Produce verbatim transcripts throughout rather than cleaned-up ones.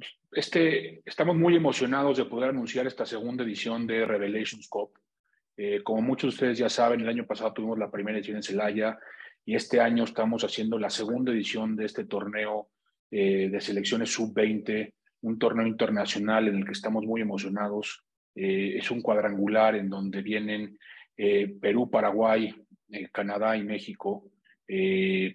Este, estamos muy emocionados de poder anunciar esta segunda edición de Revelations Cup. Eh, como muchos de ustedes ya saben, el año pasado tuvimos la primera edición en Celaya y este año estamos haciendo la segunda edición de este torneo eh, de selecciones sub veinte, un torneo internacional en el que estamos muy emocionados. Eh, es un cuadrangular en donde vienen eh, Perú, Paraguay, eh, Canadá y México. Eh,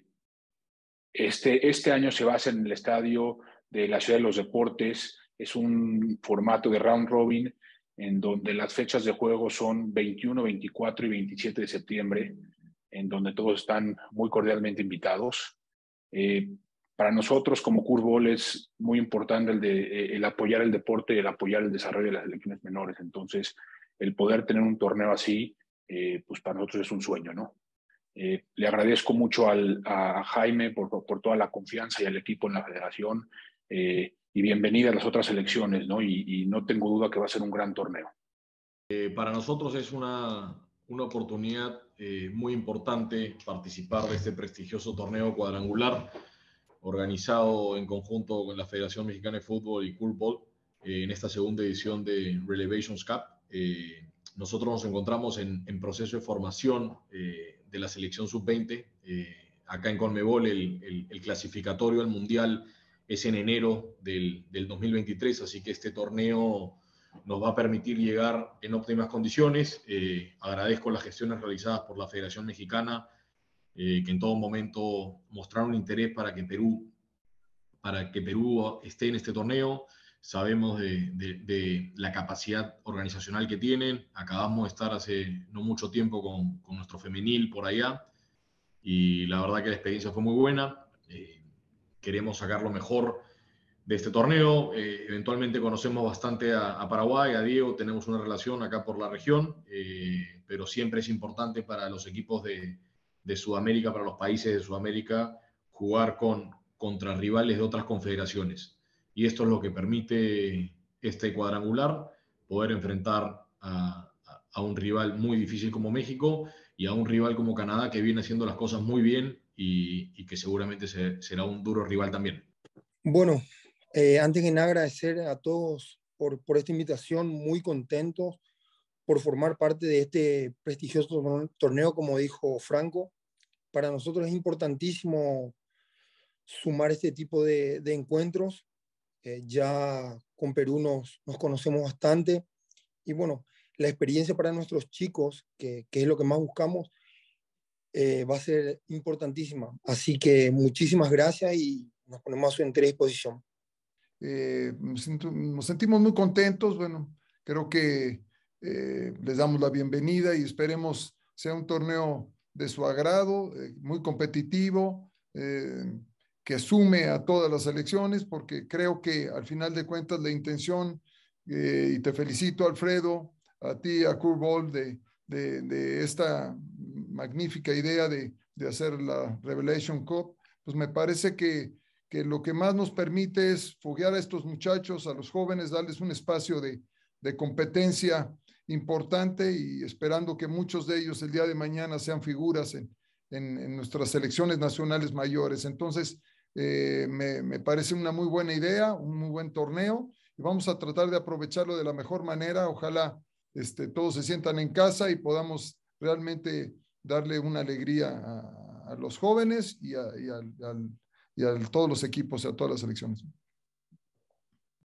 este, este año se basa en el estadio de la Ciudad de los Deportes. Es un formato de round robin en donde las fechas de juego son veintiuno, veinticuatro y veintisiete de septiembre, en donde todos están muy cordialmente invitados. Eh, para nosotros como Curveball es muy importante el, de, el apoyar el deporte y el apoyar el desarrollo de las selecciones menores. Entonces, el poder tener un torneo así, eh, pues para nosotros es un sueño, ¿no? Eh, le agradezco mucho al, a Jaime por, por, toda la confianza y al equipo en la federación eh, y bienvenida a las otras elecciones, ¿no? Y, y no tengo duda que va a ser un gran torneo. Eh, para nosotros es una, una oportunidad eh, muy importante participar de este prestigioso torneo cuadrangular organizado en conjunto con la Federación Mexicana de Fútbol y Curveball eh, en esta segunda edición de Revelations Cup. Eh, nosotros nos encontramos en, en proceso de formación eh, de la selección sub veinte. Eh, acá en Conmebol el, el, el clasificatorio al Mundial es en enero del, del dos mil veintitrés, así que este torneo nos va a permitir llegar en óptimas condiciones. Eh, agradezco las gestiones realizadas por la Federación Mexicana, eh, que en todo momento mostraron interés para que Perú, para que Perú esté en este torneo. Sabemos de, de, de la capacidad organizacional que tienen. Acabamos de estar hace no mucho tiempo con, con nuestro femenil por allá y la verdad que la experiencia fue muy buena. Eh, queremos sacar lo mejor de este torneo. Eh, eventualmente conocemos bastante a, a Paraguay, a Diego, tenemos una relación acá por la región, eh, pero siempre es importante para los equipos de, de Sudamérica, para los países de Sudamérica, jugar con, contra rivales de otras confederaciones. Y esto es lo que permite este cuadrangular, poder enfrentar a, a, a un rival muy difícil como México y a un rival como Canadá que viene haciendo las cosas muy bien y, y que seguramente se, será un duro rival también. Bueno, eh, antes que nada agradecer a todos por, por esta invitación, muy contentos por formar parte de este prestigioso torneo, como dijo Franco. Para nosotros es importantísimo sumar este tipo de, de encuentros. Eh, ya con Perú nos, nos conocemos bastante y bueno, la experiencia para nuestros chicos, que, que es lo que más buscamos, eh, va a ser importantísima. Así que muchísimas gracias y nos ponemos a su entera disposición. Eh, nos, siento, nos sentimos muy contentos. Bueno, creo que eh, les damos la bienvenida y esperemos sea un torneo de su agrado, eh, muy competitivo, eh, que sume a todas las selecciones, porque creo que al final de cuentas la intención, eh, y te felicito Alfredo, a ti, a Curveball, de, de, de esta magnífica idea de, de hacer la Revelation Cup, pues me parece que que lo que más nos permite es foguear a estos muchachos, a los jóvenes, darles un espacio de, de competencia importante y esperando que muchos de ellos el día de mañana sean figuras en, en, en nuestras selecciones nacionales mayores. Entonces, eh, me, me parece una muy buena idea, un muy buen torneo y vamos a tratar de aprovecharlo de la mejor manera. Ojalá este, todos se sientan en casa y podamos realmente darle una alegría a, a los jóvenes y, a, y al, al y a todos los equipos y a todas las selecciones.